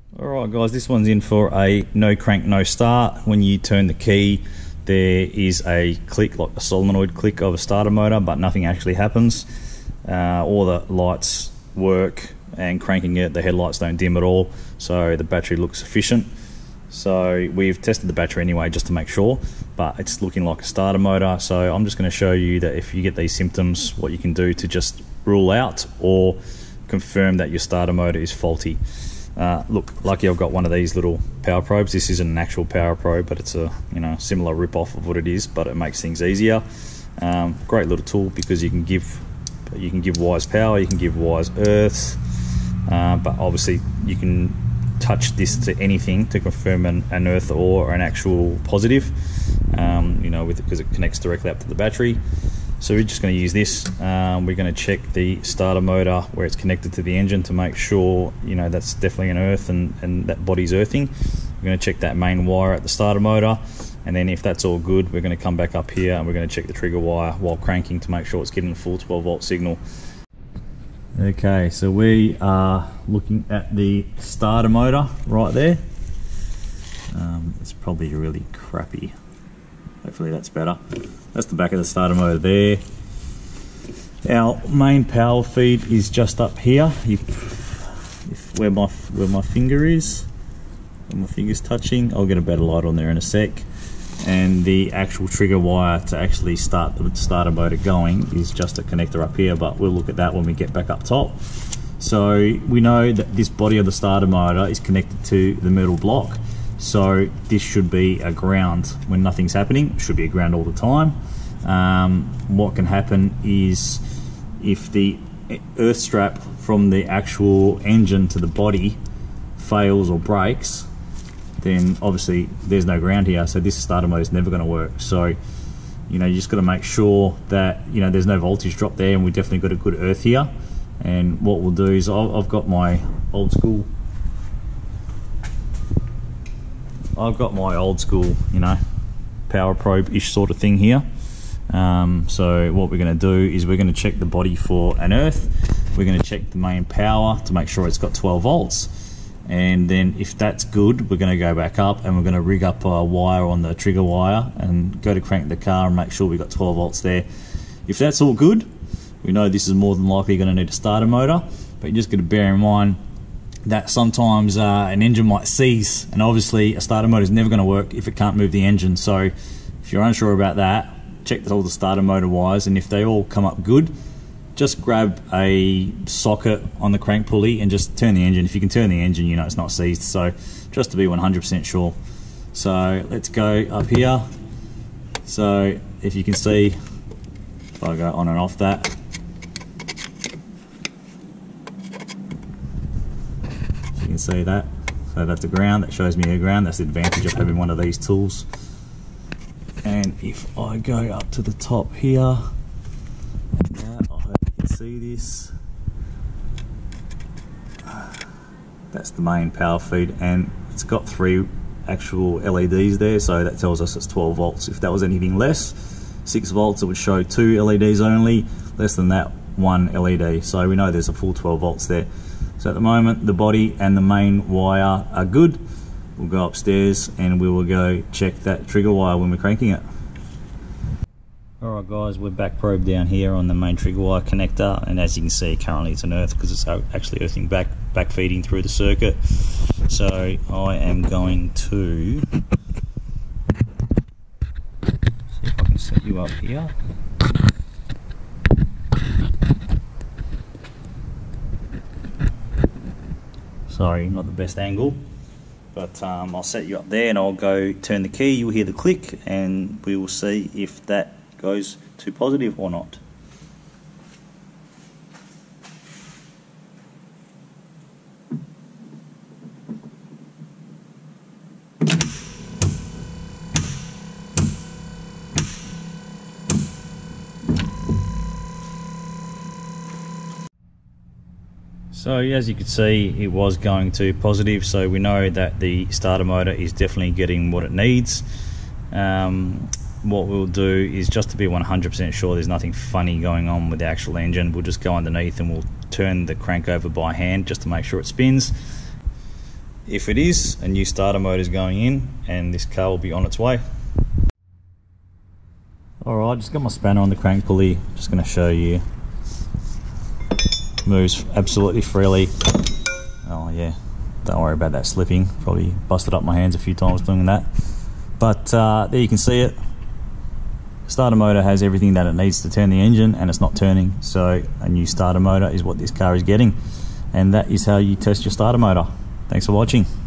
Alright guys, this one's in for a no crank, no start. When you turn the key, there is a click, like a solenoid click of a starter motor, but nothing actually happens. All the lights work, and cranking it, the headlights don't dim at all, so the battery looks efficient. So we've tested the battery anyway just to make sure, but it's looking like a starter motor. So I'm just going to show you that if you get these symptoms, what you can do to just rule out or confirm that your starter motor is faulty. Look, lucky I've got one of these little power probes. This isn't an actual power probe, but it's a similar rip-off of what it is, but it makes things easier. Great little tool because you can give wires power, you can give wires earths, but obviously you can touch this to anything to confirm an earth or an actual positive, because it connects directly up to the battery. So we're just going to use this. We're going to check the starter motor where it's connected to the engine to make sure that's definitely an earth and that body's earthing. We're going to check that main wire at the starter motor, and then if that's all good, we're going to come back up here and we're going to check the trigger wire while cranking to make sure it's getting a full 12 volt signal. Okay, so we are looking at the starter motor right there. It's probably really crappy. Hopefully that's better. That's the back of the starter motor there. Our main power feed is just up here. Where my finger is, where my finger's touching, I'll get a better light on there in a sec. And the actual trigger wire to actually start the starter motor going is just a connector up here, but we'll look at that when we get back up top. So we know that this body of the starter motor is connected to the metal block, so this should be a ground when nothing's happening. It should be a ground all the time. What can happen is if the earth strap from the actual engine to the body fails or breaks, then obviously there's no ground here, so this starter motor is never going to work. So you just got to make sure that there's no voltage drop there, and we definitely got a good earth here. And what we'll do is I've got my old school power probe-ish sort of thing here. So what we're going to do is we're going to check the body for an earth. We're going to check the main power to make sure it's got 12 volts. And then if that's good, we're going to go back up and we're going to rig up a wire on the trigger wire and go to crank the car and make sure we've got 12 volts there. If that's all good, we know this is more than likely going to need a starter motor, but you just got to bear in mind that sometimes an engine might seize, and obviously a starter motor is never going to work if it can't move the engine. So if you're unsure about that, check all the starter motor wires, and if they all come up good, just grab a socket on the crank pulley and just turn the engine. If you can turn the engine, it's not seized. So just to be 100% sure. So let's go up here. So if you can see, if I go on and off that, you can see that. So that's a ground. That shows me a ground. That's the advantage of having one of these tools. And if I go up to the top here, I hope you can see this. That's the main power feed, and it's got 3 actual LEDs there, so that tells us it's 12 volts. If that was anything less, 6 volts, it would show 2 LEDs only. Less than that, 1 LED. So we know there's a full 12 volts there. So at the moment, the body and the main wire are good. We'll go upstairs and we will go check that trigger wire when we're cranking it. Alright guys, we're back probe down here on the main trigger wire connector, and as you can see currently it's an earth because it's actually earthing back feeding through the circuit. So I am going to see if I can set you up here. Sorry, not the best angle, but I'll set you up there and I'll go turn the key. You'll hear the click and we will see if that goes to positive or not. So as you can see, it was going to positive, so we know that the starter motor is definitely getting what it needs. What we'll do is, just to be 100% sure there's nothing funny going on with the actual engine, we'll just go underneath and we'll turn the crank over by hand just to make sure it spins. If it is, a new starter motor is going in and this car will be on its way. Alright, just got my spanner on the crank pulley, just going to show you. Moves absolutely freely. Oh yeah, don't worry about that slipping, probably busted up my hands a few times doing that. But there you can see it. Starter motor has everything that it needs to turn the engine, and it's not turning, so a new starter motor is what this car is getting, and that is how you test your starter motor. Thanks for watching.